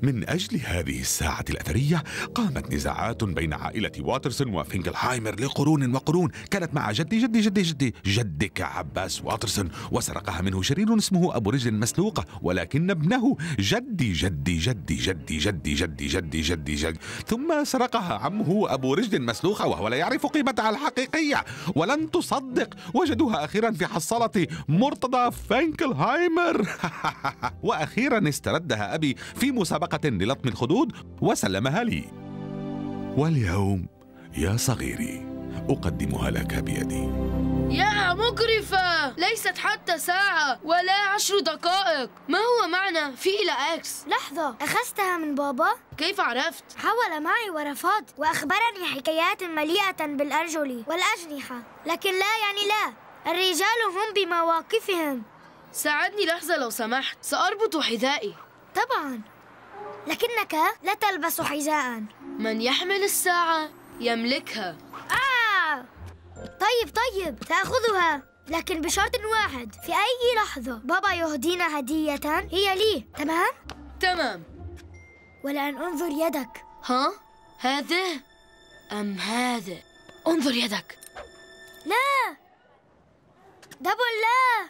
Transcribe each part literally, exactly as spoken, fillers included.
من أجل هذه الساعة الأثرية قامت نزاعات بين عائلة واترسون وفينكلهايمر لقرون وقرون. كانت مع جدي جدي جدي جدي جدك عباس واترسون، وسرقها منه شرير اسمه أبو رجل مسلوقة، ولكن ابنه جدي جدي جدي جدي جدي جدي جدي جدي جدي ثم سرقها عمه أبو رجل مسلوقة وهو لا يعرف قيمتها الحقيقية. ولن تصدق، وجدوها أخيرا في حصالة مرتضى فينكلهايمر. وأخيرا استردها أبي في مسابقة للطم الخدود وسلمها لي. واليوم يا صغيري أقدمها لك بيدي. يا مقرفة، ليست حتى ساعة ولا عشر دقائق. ما هو معنى في إلى إكس؟ لحظة، أخذتها من بابا؟ كيف عرفت؟ حاول معي ورفض وأخبرني حكايات مليئة بالأرجل والأجنحة، لكن لا يعني لا، الرجال هم بمواقفهم. ساعدني لحظة لو سمحت، سأربط حذائي. طبعاً، لكنك لا تلبس حذاءً. من يحمل الساعة يملكها. آه! طيب طيب، سأخذها، لكن بشرط واحد، في أي لحظة بابا يهدينا هدية هي لي، تمام؟ تمام. ولأن أنظر يدك. ها؟ هذا أم هذا؟ انظر يدك. لا، دبل لا.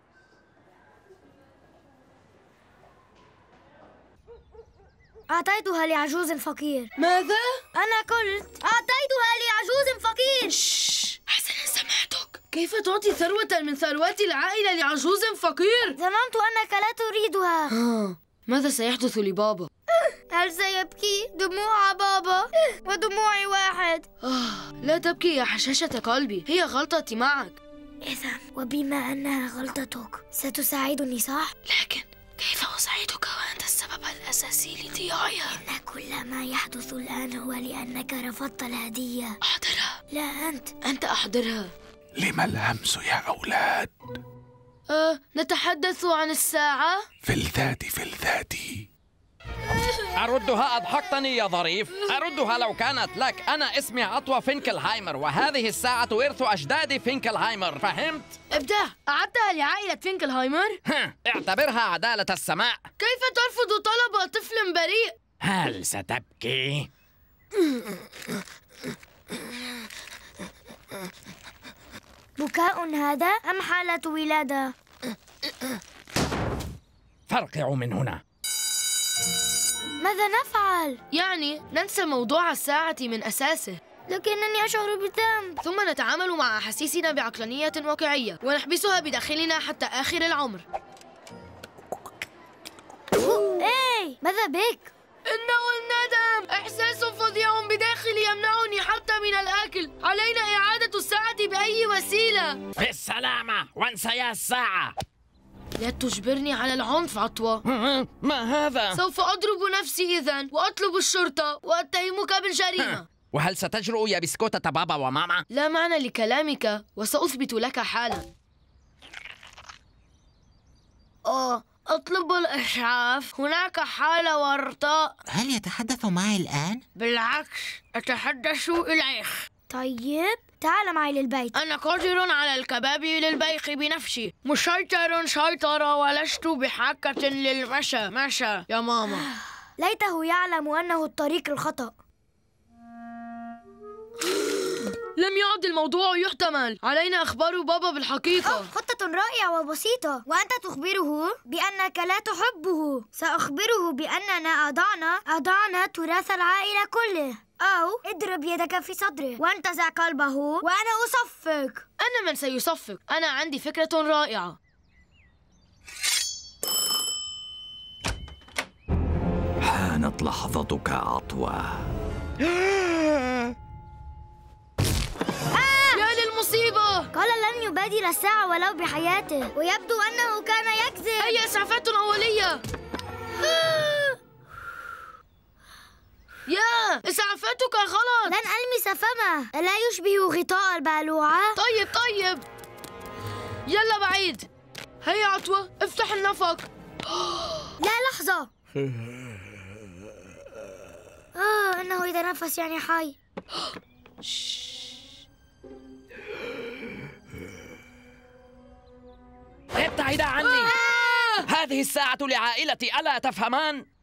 أعطيتها لعجوز فقير. ماذا؟ أنا قلت أعطيتها لعجوز فقير. شش، حسنا سمعتك. كيف تعطي ثروة من ثروات العائلة لعجوز فقير؟ ظننت أنك لا تريدها. ها، ماذا سيحدث لبابا؟ هل سيبكي؟ دموع بابا ودموعي واحد. آه، لا تبكي يا حشاشة قلبي، هي غلطتي معك. إذا وبما أنها غلطتك ستساعدني صح؟ لكن كيف أساعدك وأنت السبب الأساسي لضياعها؟ إن كل ما يحدث الآن هو لأنك رفضت الهدية. أحضرها. لا أنت. أنت أحضرها. لما الهمس يا أولاد؟ أه، نتحدث عن الساعة؟ في الذات في الذات. أردها، أضحكتني يا ظريف. أردها لو كانت لك. أنا اسمي عطوة فينكلهايمر، وهذه الساعة إرث أجداد فينكلهايمر، فهمت؟ ابدأ. أعدتها لعائلة فينكلهايمر؟ اعتبرها عدالة السماء. كيف ترفض طلب طفل بريء؟ هل ستبكي؟ بكاء هذا أم حالة ولادة؟ فارقعوا من هنا. ماذا نفعل؟ يعني ننسى موضوع الساعة من أساسه، لكنني أشعر بالذنب. ثم نتعامل مع أحاسيسنا بعقلانية واقعية ونحبسها بداخلنا حتى آخر العمر. إيه، ماذا بك؟ إنه الندم، إحساس فظيع بداخلي يمنعني حتى من الأكل. علينا إعادة الساعة بأي وسيلة. بالسلامة، وانسى الساعة. لا تجبرني على العنف عطوة. ما هذا؟ سوف أضرب نفسي إذن وأطلب الشرطة وأتهمك بالجريمة. وهل ستجرؤ يا بسكوتة بابا وماما؟ لا معنى لكلامك، وسأثبت لك حالا. أوه، أطلب الإسعاف، هناك حالة ورطاء. هل يتحدث معي الآن؟ بالعكس، أتحدث إليك. طيب، تعال معي للبيت. أنا قادر على الكباب للبيخ بنفسي، مسيطر سيطرة، ولست بحاجة للمشى مشى يا ماما. ليته يعلم أنه الطريق الخطأ. لم يعد الموضوع يحتمل، علينا إخبار بابا بالحقيقة. أوه، خطة رائعة وبسيطة، وأنت تخبره بأنك لا تحبه. سأخبره بأننا أضعنا أضعنا تراث العائلة كله، أو اضرب يدك في صدره وانتزع قلبه وأنا أصفق. أنا من سيصفق؟ أنا عندي فكرة رائعة. حانت لحظتك عطوة. يا للمصيبة! قال لن يبادل الساعة ولو بحياته، ويبدو أنه كان يكذب. هيا إسعافات أولية. يا إسعافاتك غلط. لن ألمس فمه، ألا يشبه غطاء البالوعة؟ طيب طيب، يلا بعيد. هيا عطوة، افتح النفق. لا، لحظة. آه، إنه يتنفس يعني حي. ابتعد عني. آه! هذه الساعة لعائلتي، ألا تفهمان؟